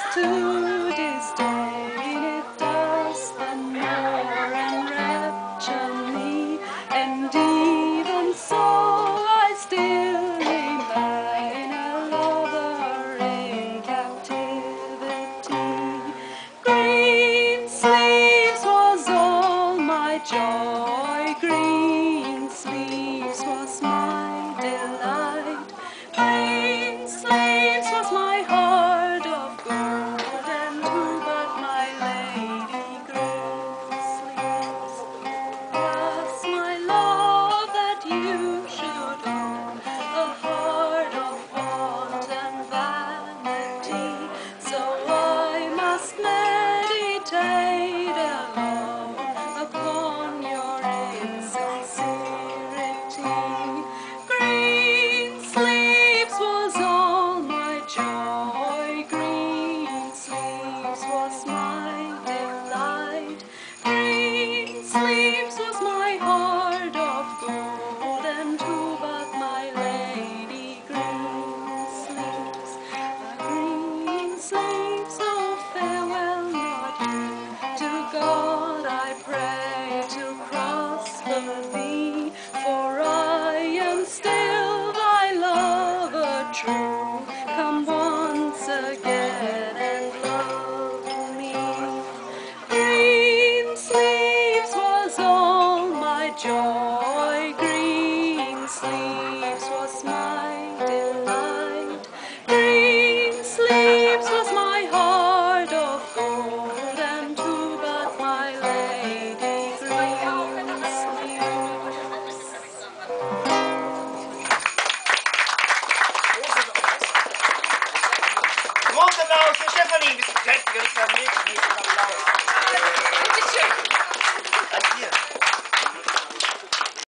to disdain it does the more enrapture me, and even so I still remain a lover in captivity. Greensleeves was all my joy, Greensleeves was my delight, Greensleeves was my heart of gold, and who but my lady Greensleeves was my love that you should own, a heart of want and vanity, so I must meditate alone upon your insincerity. Greensleeves was all my joy, Greensleeves was my delight, Greensleeves was my heart of gold, and who but my lady Greensleeves? Greensleeves, oh farewell, not you. To God I pray to prosper thee, for I am still thy lover true. Come once again and love me. Greensleeves was all my joy, Greensleeves was my delight, Greensleeves was my heart of gold, and who but my lady Greensleeves? Großen Applaus für Stefanie. Wir sind ganz verliebt. Applaus. Bitte schön. Danke dir.